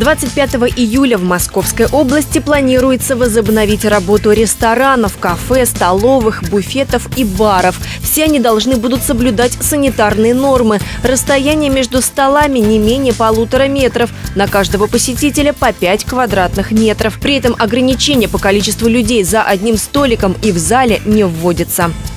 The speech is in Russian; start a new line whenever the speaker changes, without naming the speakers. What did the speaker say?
25 июля в Московской области планируется возобновить работу ресторанов, кафе, столовых, буфетов и баров. Все они должны будут соблюдать санитарные нормы. Расстояние между столами не менее 1,5 метров. На каждого посетителя по 5 квадратных метров. При этом ограничения по количеству людей за одним столиком и в зале не вводятся.